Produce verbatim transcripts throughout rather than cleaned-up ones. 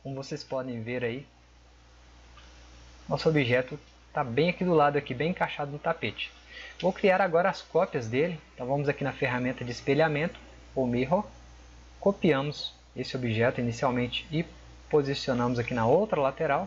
como vocês podem ver aí, nosso objeto está bem aqui do lado, aqui, bem encaixado no tapete. Vou criar agora as cópias dele. Então vamos aqui na ferramenta de espelhamento, ou Mirror, copiamos esse objeto inicialmente e posicionamos aqui na outra lateral.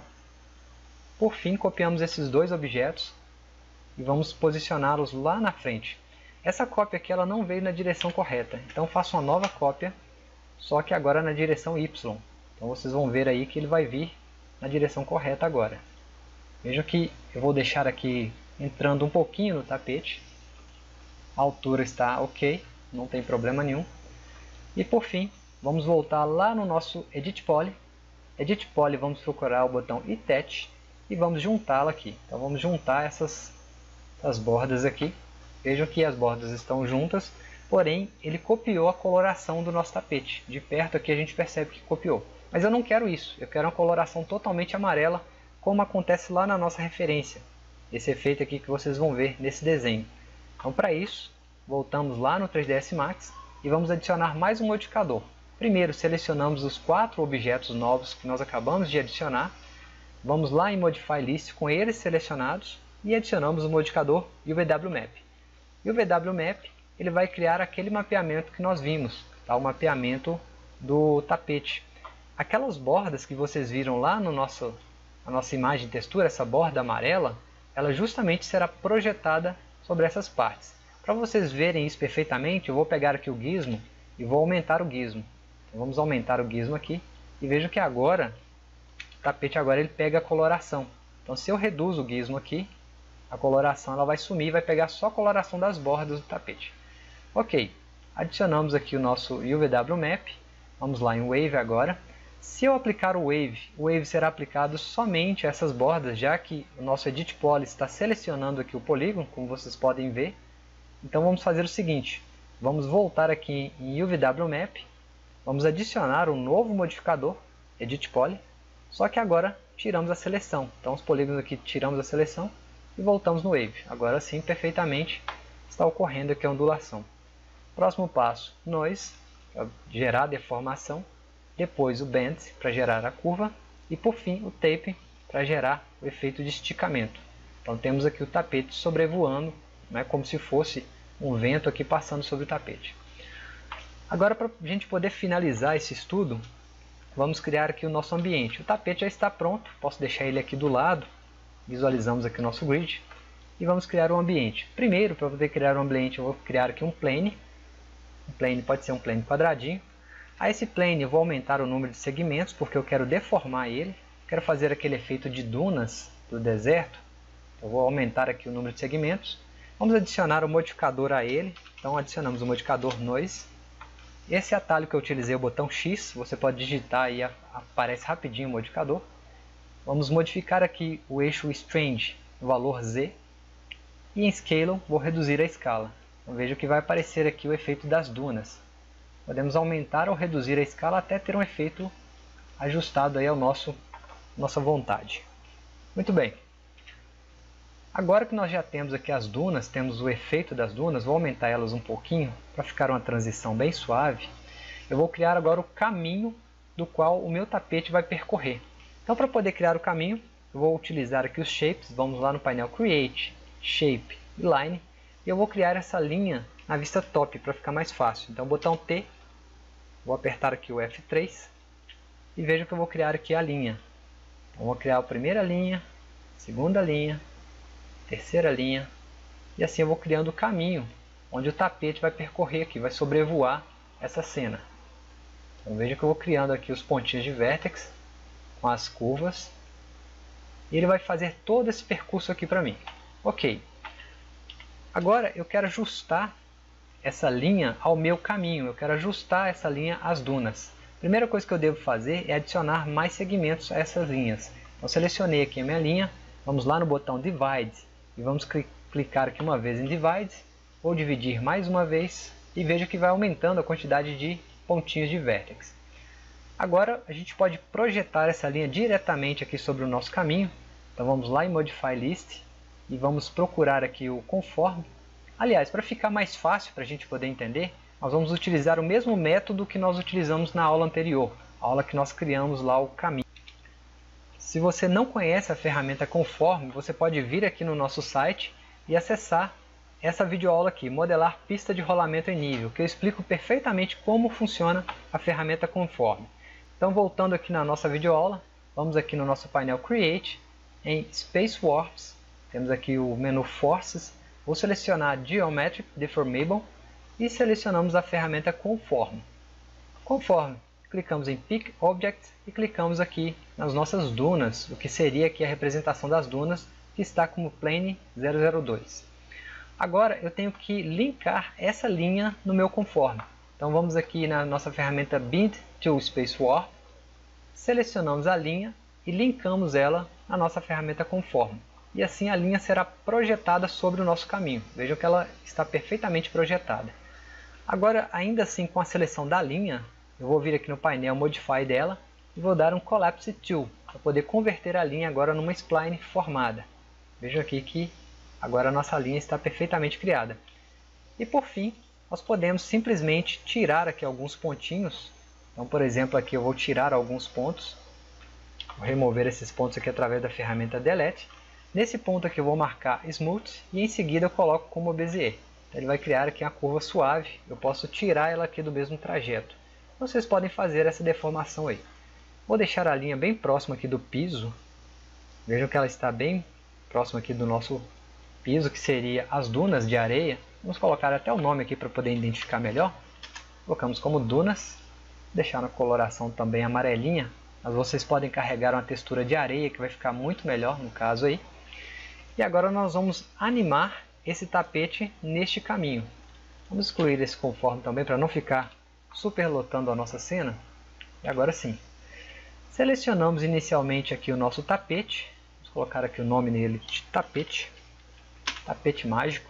Por fim, copiamos esses dois objetos e vamos posicioná-los lá na frente. Essa cópia aqui ela não veio na direção correta, então faço uma nova cópia, só que agora na direção Y. Então vocês vão ver aí que ele vai vir na direção correta agora. Vejam que eu vou deixar aqui entrando um pouquinho no tapete. A altura está ok, não tem problema nenhum. E por fim, vamos voltar lá no nosso Edit Poly. Edit Poly, vamos procurar o botão Attach e vamos juntá-la aqui. Então vamos juntar essas, essas bordas aqui. Vejam que as bordas estão juntas, porém ele copiou a coloração do nosso tapete. De perto aqui a gente percebe que copiou. Mas eu não quero isso, eu quero uma coloração totalmente amarela, como acontece lá na nossa referência. Esse efeito aqui que vocês vão ver nesse desenho. Então para isso, voltamos lá no três D S Max e vamos adicionar mais um modificador. Primeiro selecionamos os quatro objetos novos que nós acabamos de adicionar. Vamos lá em Modify List com eles selecionados e adicionamos o modificador U V W Map. E o U V W Map ele vai criar aquele mapeamento que nós vimos, tá? O mapeamento do tapete. Aquelas bordas que vocês viram lá no nosso, na nossa imagem de textura, essa borda amarela, ela justamente será projetada sobre essas partes. Para vocês verem isso perfeitamente, eu vou pegar aqui o gizmo e vou aumentar o gizmo. Então, vamos aumentar o gizmo aqui e vejo que agora, o tapete agora ele pega a coloração. Então se eu reduzo o gizmo aqui, a coloração ela vai sumir e vai pegar só a coloração das bordas do tapete. Ok, adicionamos aqui o nosso U V W Map, vamos lá em Wave agora. Se eu aplicar o Wave, o Wave será aplicado somente a essas bordas, já que o nosso Edit Poly está selecionando aqui o polígono, como vocês podem ver. Então vamos fazer o seguinte, vamos voltar aqui em U V W Map, vamos adicionar um novo modificador, Edit Poly, só que agora tiramos a seleção. Então os polígonos aqui tiramos a seleção e voltamos no Wave. Agora sim, perfeitamente, está ocorrendo aqui a ondulação. Próximo passo, Noise, para gerar a deformação. Depois o Bend, para gerar a curva. E por fim o Tape, para gerar o efeito de esticamento. Então temos aqui o tapete sobrevoando, né, como se fosse um vento aqui passando sobre o tapete. Agora, para a gente poder finalizar esse estudo, vamos criar aqui o nosso ambiente. O tapete já está pronto, posso deixar ele aqui do lado. Visualizamos aqui o nosso grid e vamos criar um ambiente. Primeiro, para poder criar um ambiente, eu vou criar aqui um plane. Um plane pode ser um plane quadradinho. A esse plane eu vou aumentar o número de segmentos, porque eu quero deformar ele. Quero fazer aquele efeito de dunas do deserto. Eu vou aumentar aqui o número de segmentos. Vamos adicionar o modificador a ele. Então adicionamos o modificador Noise. Esse atalho que eu utilizei, o botão X, você pode digitar e aparece rapidinho o modificador. Vamos modificar aqui o eixo Strange, o valor Z. E em Scale vou reduzir a escala. Então veja que vai aparecer aqui o efeito das dunas. Podemos aumentar ou reduzir a escala até ter um efeito ajustado aí ao nosso nossa vontade. Muito bem. Agora que nós já temos aqui as dunas, temos o efeito das dunas, vou aumentar elas um pouquinho para ficar uma transição bem suave. Eu vou criar agora o caminho do qual o meu tapete vai percorrer. Então para poder criar o caminho, eu vou utilizar aqui os shapes, vamos lá no painel Create, Shape e Line, e eu vou criar essa linha na vista top para ficar mais fácil. Então botão T, vou apertar aqui o F três e veja que eu vou criar aqui a linha. Então, vou criar a primeira linha, segunda linha, terceira linha e assim eu vou criando o caminho onde o tapete vai percorrer aqui, vai sobrevoar essa cena. Então veja que eu vou criando aqui os pontinhos de vértex com as curvas e ele vai fazer todo esse percurso aqui para mim. Ok. Agora eu quero ajustar essa linha ao meu caminho, eu quero ajustar essa linha às dunas. A primeira coisa que eu devo fazer é adicionar mais segmentos a essas linhas. Então selecionei aqui a minha linha, vamos lá no botão Divide e vamos cl clicar aqui uma vez em Divide, vou dividir mais uma vez e veja que vai aumentando a quantidade de pontinhos de vértex. Agora a gente pode projetar essa linha diretamente aqui sobre o nosso caminho. Então vamos lá em Modify List e vamos procurar aqui o Conforme. Aliás, para ficar mais fácil para a gente poder entender, nós vamos utilizar o mesmo método que nós utilizamos na aula anterior, a aula que nós criamos lá o caminho. Se você não conhece a ferramenta Conforme, você pode vir aqui no nosso site e acessar essa videoaula aqui, Modelar Pista de Rolamento em Nível, que eu explico perfeitamente como funciona a ferramenta Conforme. Então, voltando aqui na nossa videoaula, vamos aqui no nosso painel Create, em Space Warps, temos aqui o menu Forces, vou selecionar Geometric Deformable e selecionamos a ferramenta Conforme. Conforme, clicamos em Pick Object e clicamos aqui nas nossas dunas, o que seria aqui a representação das dunas, que está como Plane zero zero dois. Agora eu tenho que linkar essa linha no meu conforme. Então vamos aqui na nossa ferramenta Bind to Space Warp, selecionamos a linha e linkamos ela na nossa ferramenta Conforme. E assim a linha será projetada sobre o nosso caminho. Vejam que ela está perfeitamente projetada. Agora, ainda assim, com a seleção da linha, eu vou vir aqui no painel Modify dela e vou dar um Collapse Tool, para poder converter a linha agora numa spline formada. Vejam aqui que agora a nossa linha está perfeitamente criada. E por fim, nós podemos simplesmente tirar aqui alguns pontinhos. Então, por exemplo, aqui eu vou tirar alguns pontos. Vou remover esses pontos aqui através da ferramenta Delete. Nesse ponto aqui eu vou marcar Smooth e em seguida eu coloco como Bezier. Então, ele vai criar aqui uma curva suave. Eu posso tirar ela aqui do mesmo trajeto. Vocês podem fazer essa deformação aí. Vou deixar a linha bem próxima aqui do piso. Vejam que ela está bem próxima aqui do nosso piso, que seria as dunas de areia. Vamos colocar até o nome aqui para poder identificar melhor. Colocamos como dunas. Deixar a coloração também amarelinha. Mas vocês podem carregar uma textura de areia que vai ficar muito melhor no caso aí. E agora nós vamos animar esse tapete neste caminho. Vamos excluir esse conforme também para não ficar superlotando a nossa cena. E agora sim. Selecionamos inicialmente aqui o nosso tapete. Vamos colocar aqui o nome nele de tapete. Tapete mágico.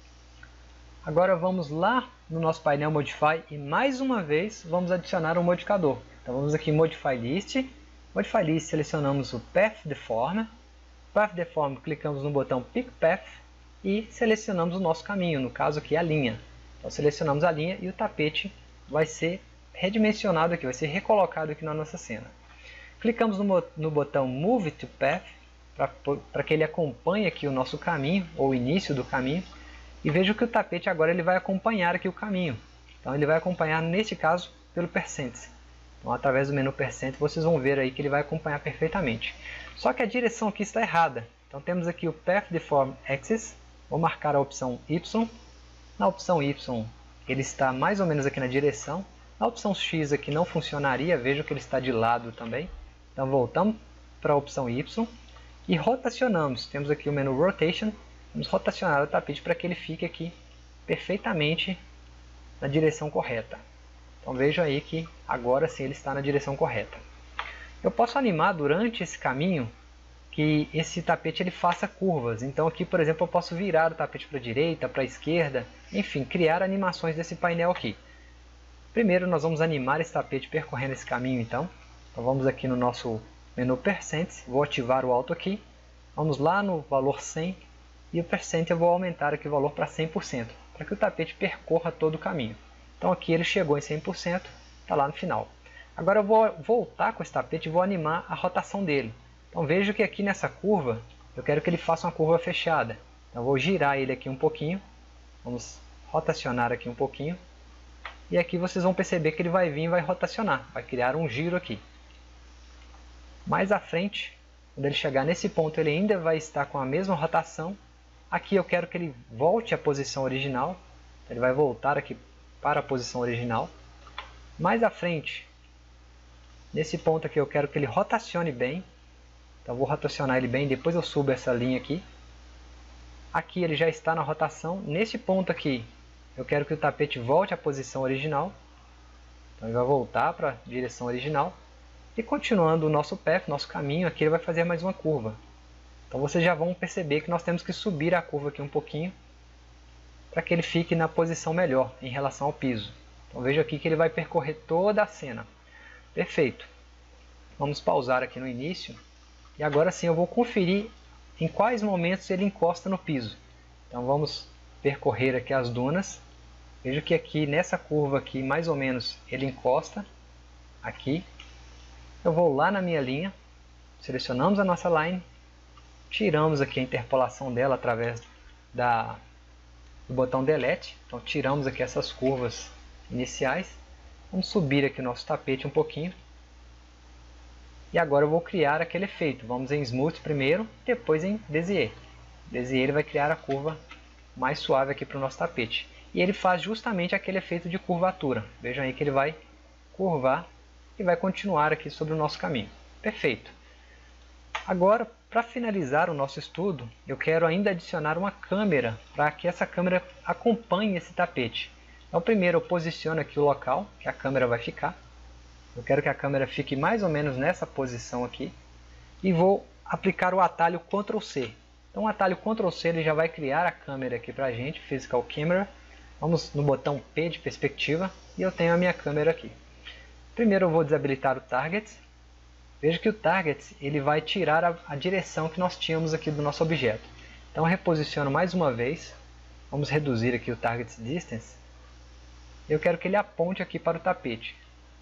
Agora vamos lá no nosso painel Modify e mais uma vez vamos adicionar um modificador. Então vamos aqui em Modify List. Modify List, selecionamos o Path Deform. Path Deform, clicamos no botão Pick Path e selecionamos o nosso caminho, no caso aqui a linha. Então selecionamos a linha e o tapete vai ser redimensionado aqui, vai ser recolocado aqui na nossa cena. Clicamos no, no botão Move to Path para que ele acompanhe aqui o nosso caminho, ou o início do caminho. E veja que o tapete agora ele vai acompanhar aqui o caminho. Então ele vai acompanhar, neste caso, pelo Percent. Então através do menu Percent vocês vão ver aí que ele vai acompanhar perfeitamente. Só que a direção aqui está errada. Então temos aqui o Path Deform Axis. Vou marcar a opção Y. Na opção Y ele está mais ou menos aqui na direção. Na opção X aqui não funcionaria, veja que ele está de lado também. Então voltamos para a opção Y e rotacionamos. Temos aqui o menu Rotation. Vamos rotacionar o tapete para que ele fique aqui perfeitamente na direção correta. Então veja aí que agora sim ele está na direção correta. Eu posso animar durante esse caminho que esse tapete ele faça curvas. Então aqui, por exemplo, eu posso virar o tapete para a direita, para a esquerda, enfim, criar animações desse painel aqui. Primeiro nós vamos animar esse tapete percorrendo esse caminho então. Então vamos aqui no nosso menu Percent, vou ativar o Auto aqui. Vamos lá no valor cem e o Percent eu vou aumentar aqui o valor para cem por cento, para que o tapete percorra todo o caminho. Então aqui ele chegou em cem por cento, está lá no final. Agora eu vou voltar com esse tapete e vou animar a rotação dele. Então vejo que aqui nessa curva, eu quero que ele faça uma curva fechada. Então eu vou girar ele aqui um pouquinho. Vamos rotacionar aqui um pouquinho. E aqui vocês vão perceber que ele vai vir e vai rotacionar. Vai criar um giro aqui. Mais à frente, quando ele chegar nesse ponto, ele ainda vai estar com a mesma rotação. Aqui eu quero que ele volte à posição original. Ele vai voltar aqui para a posição original. Mais à frente, nesse ponto aqui eu quero que ele rotacione bem. Então eu vou rotacionar ele bem, depois eu subo essa linha aqui. Aqui ele já está na rotação. Nesse ponto aqui, eu quero que o tapete volte à posição original. Então ele vai voltar para a direção original. E continuando o nosso path, nosso caminho, aqui ele vai fazer mais uma curva. Então vocês já vão perceber que nós temos que subir a curva aqui um pouquinho, para que ele fique na posição melhor em relação ao piso. Então veja aqui que ele vai percorrer toda a cena. Perfeito. Vamos pausar aqui no início. E agora sim eu vou conferir em quais momentos ele encosta no piso. Então vamos percorrer aqui as dunas. Veja que aqui nessa curva aqui mais ou menos ele encosta aqui. Eu vou lá na minha linha, selecionamos a nossa line, tiramos aqui a interpolação dela através da, do botão Delete. Então tiramos aqui essas curvas iniciais. Vamos subir aqui o nosso tapete um pouquinho. E agora eu vou criar aquele efeito. Vamos em Smooth primeiro, depois em Bezier. Bezier ele vai criar a curva mais suave aqui para o nosso tapete. E ele faz justamente aquele efeito de curvatura. Vejam aí que ele vai curvar e vai continuar aqui sobre o nosso caminho. Perfeito. Agora, para finalizar o nosso estudo, eu quero ainda adicionar uma câmera para que essa câmera acompanhe esse tapete. Então primeiro eu posiciono aqui o local que a câmera vai ficar. Eu quero que a câmera fique mais ou menos nessa posição aqui. E vou aplicar o atalho control C. Então o atalho control C ele já vai criar a câmera aqui para a gente, Physical Camera. Vamos no botão P de perspectiva e eu tenho a minha câmera aqui. Primeiro eu vou desabilitar o Target. Veja que o Target ele vai tirar a, a direção que nós tínhamos aqui do nosso objeto. Então eu reposiciono mais uma vez. Vamos reduzir aqui o Target Distance. Eu quero que ele aponte aqui para o tapete.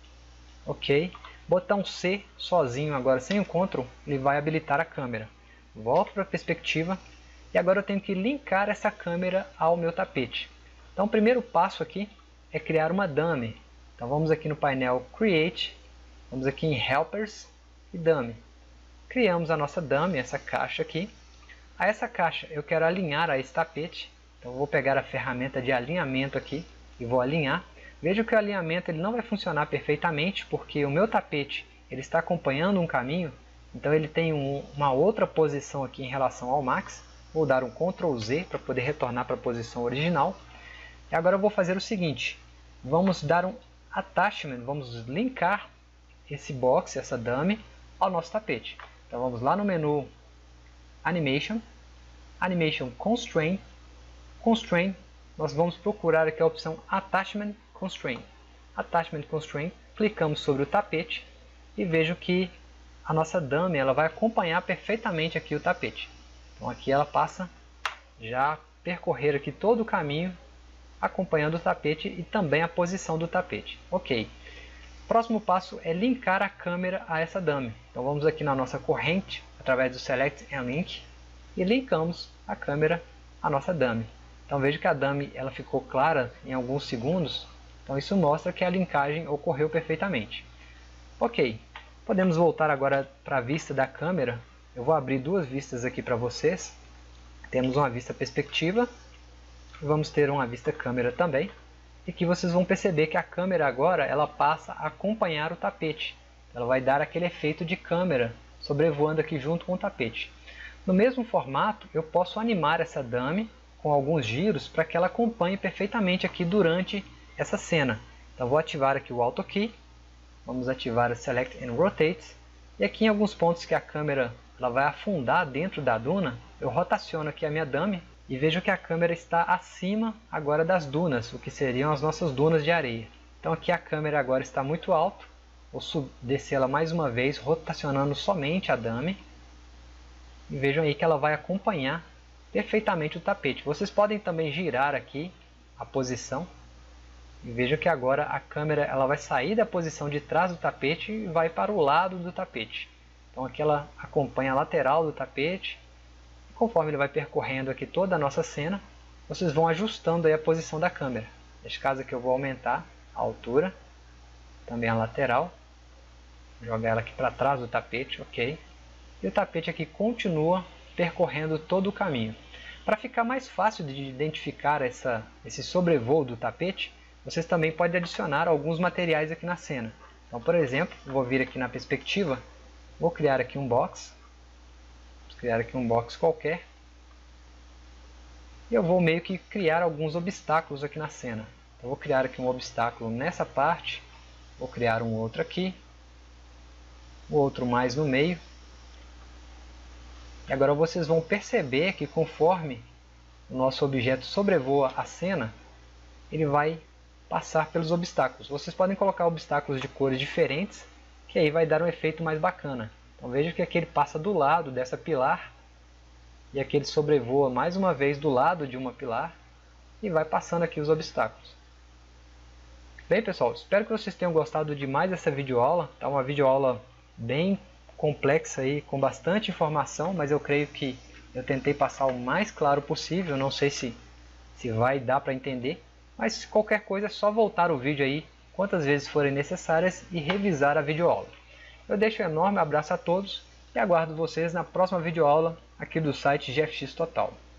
Ok. Botão C sozinho agora sem o Ctrl, ele vai habilitar a câmera. Volto para a perspectiva e agora eu tenho que linkar essa câmera ao meu tapete. Então o primeiro passo aqui é criar uma dummy. Então vamos aqui no painel Create, vamos aqui em Helpers e Dummy. Criamos a nossa dummy, essa caixa aqui. A essa caixa eu quero alinhar a esse tapete. Então eu vou pegar a ferramenta de alinhamento aqui e vou alinhar. Veja que o alinhamento ele não vai funcionar perfeitamente porque o meu tapete ele está acompanhando um caminho. Então ele tem um, uma outra posição aqui em relação ao Max. Vou dar um control Z para poder retornar para a posição original. E agora eu vou fazer o seguinte. Vamos dar um attachment, vamos linkar esse box, essa dummy, ao nosso tapete. Então vamos lá no menu Animation, Animation Constraint, Constraint, nós vamos procurar aqui a opção Attachment Constraint. Attachment Constraint, clicamos sobre o tapete e vejo que a nossa dummy ela vai acompanhar perfeitamente aqui o tapete. Então aqui ela passa já a percorrer aqui todo o caminho acompanhando o tapete e também a posição do tapete. Ok. Próximo passo é linkar a câmera a essa dummy. Então vamos aqui na nossa corrente através do Select and Link e linkamos a câmera à nossa dummy. Então veja que a dummy ela ficou clara em alguns segundos. Então isso mostra que a linkagem ocorreu perfeitamente. Ok. Podemos voltar agora para a vista da câmera. Eu vou abrir duas vistas aqui para vocês. Temos uma vista perspectiva. Vamos ter uma vista câmera também. E que vocês vão perceber que a câmera agora ela passa a acompanhar o tapete. Ela vai dar aquele efeito de câmera sobrevoando aqui junto com o tapete. No mesmo formato, eu posso animar essa dummy com alguns giros para que ela acompanhe perfeitamente aqui durante essa cena. Então vou ativar aqui o Auto Key. Vamos ativar o Select and Rotate. E aqui em alguns pontos que a câmera ela vai afundar dentro da duna, eu rotaciono aqui a minha dummy. E vejo que a câmera está acima agora das dunas, o que seriam as nossas dunas de areia. Então aqui a câmera agora está muito alto. Vou descê-la mais uma vez, rotacionando somente a dummy. E vejam aí que ela vai acompanhar perfeitamente o tapete. Vocês podem também girar aqui a posição. E vejam que agora a câmera ela vai sair da posição de trás do tapete e vai para o lado do tapete. Então aqui ela acompanha a lateral do tapete. Conforme ele vai percorrendo aqui toda a nossa cena, vocês vão ajustando aí a posição da câmera. Neste caso aqui eu vou aumentar a altura, também a lateral, jogar ela aqui para trás do tapete, ok. E o tapete aqui continua percorrendo todo o caminho. Para ficar mais fácil de identificar essa, esse sobrevoo do tapete, vocês também podem adicionar alguns materiais aqui na cena. Então, por exemplo, vou vir aqui na perspectiva, vou criar aqui um box. Criar aqui um box qualquer. E eu vou meio que criar alguns obstáculos aqui na cena. Então, vou criar aqui um obstáculo nessa parte. Vou criar um outro aqui. O outro mais no meio. E agora vocês vão perceber que conforme o nosso objeto sobrevoa a cena, ele vai passar pelos obstáculos. Vocês podem colocar obstáculos de cores diferentes, que aí vai dar um efeito mais bacana. Então veja que aqui ele passa do lado dessa pilar e aqui ele sobrevoa mais uma vez do lado de uma pilar e vai passando aqui os obstáculos. Bem pessoal, espero que vocês tenham gostado de mais essa videoaula. Tá uma videoaula bem complexa aí, com bastante informação, mas eu creio que eu tentei passar o mais claro possível. Não sei se, se vai dar para entender, mas qualquer coisa é só voltar o vídeo aí quantas vezes forem necessárias e revisar a videoaula. Eu deixo um enorme abraço a todos e aguardo vocês na próxima videoaula aqui do site G F X Total.